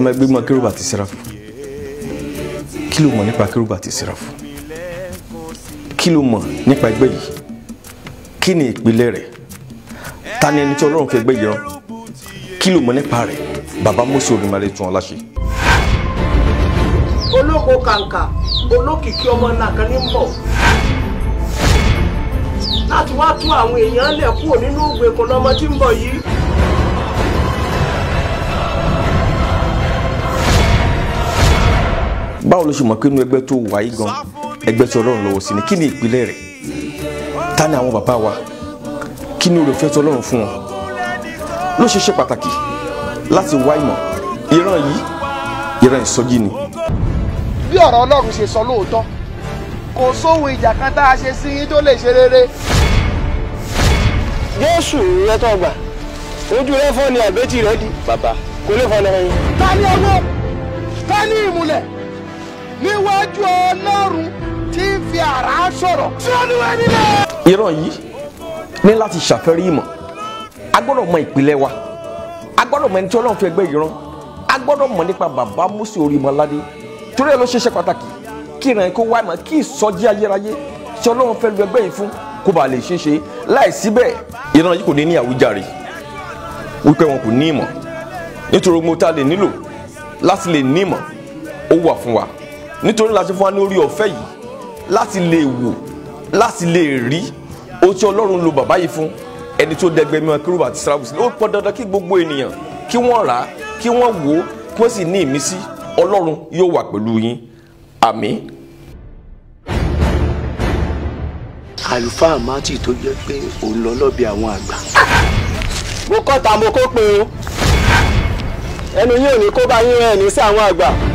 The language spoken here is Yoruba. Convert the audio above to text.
ọmọ ẹgbẹ́ mọ kérúbù àti sẹ́ráfù. Kí ló mọ̀ nípa kérúbù àti sẹ́ráfù? Kí ló mọ̀ nípa ẹgbẹ́ yìí? Kí ni ìpìlẹ̀ rẹ̀? Ta ni ẹni tí Ọlọ́run fi ẹgbẹ́ yìí rán? Kí ló mọ̀ nípa rẹ̀? Bàbá Mósè Orímọládé tún ọlá ṣe. Olóko kàǹkà olókìkí ọmọ ńlá kan ní bọ̀ láti wá tú àwọn èèyàn lẹ̀ kúrò nínú ìgbèkùn lọ́mọ tí ń bọ̀ yìí. Báwo ló ṣe mọ̀ pé inú ẹgbẹ́ tó wà yìí gan ẹgbẹ́ tí Ọlọ́run lọ́wọ́ sí ni? Kí ni ìpìlẹ̀ rẹ̀? Ta ni àwọn bàbá wa? Kí ni oore-ọ̀fẹ́ tí Ọlọ́run fún wọn? Ló ṣe pàtàkì láti wá ìmọ̀. Ìran yìí ìran ìsọjí ni. Bí ọ̀rọ̀ Ọlọ́run ṣe sọ lóòótọ́, kò sóhun ìjà kan tá a ṣe sí yín tó lè ṣe rere. Jésù rẹ tó gbà ojú rẹ fọ́ ni àbẹ́tì rẹ di bàbá kò lè fọ́ lọ́wọ́ yín. Ta ni ọwọ́? Ta ni ìmùlẹ̀? Níwájú Ọlọ́run tí ń fi àrá sọ̀rọ̀. Tí Olúwa nílẹ̀. Ìran yìí ní láti ṣàfẹ́rí ìmọ̀. A gbọ́dọ̀ mọ ìpìlẹ̀ wa. A gbọ́dọ̀ mọ ẹni tí Ọlọ́run fi ẹgbẹ́ yìí rán. A gbọ́dọ̀ mọ̀ nípa bàbá Mósè Orímọládé. Torí ẹ ló ṣe pàtàkì kí ìran kó wá ìmọ̀, kí ìsọjí ayérayé tí Ọlọ́run fẹ́ lu ẹgbẹ́ yìí fún kó bàa lè ṣeé ṣe. Láìsí bẹ́ẹ̀ ìran yìí kò ní àwíjàre wípé wọn kò ní ìmọ̀. Nítorí mo ta lè nílò láti lè ní ìmọ̀ ó wà fún wa. Nítorí láti fún wa ní orí ọ̀fẹ́ yìí láti lè wò, láti lè rí ohun tí Ọlọ́run lo bàbá yìí fún, ẹni tó dẹgbẹ́ mímọ́ kérúbù àti sẹ́ráfù sílẹ̀. Ó pọn dandan kí gbogbo ènìyàn kí wọ́n rà á, kí wọ́n wò ó, kí wọ́n sì ní ìmísí. Ọlọ́run yóò wà pẹ̀lú yín. Àmín. Àlùfáà Mátì tó jẹ́ pé òun lọ lọ́bi àwọn àgbà. Mo kọ́ ta mo kó pe o. Ẹnu yín ò ní kó bá yín rẹ̀ ní sí àwọn àgbà.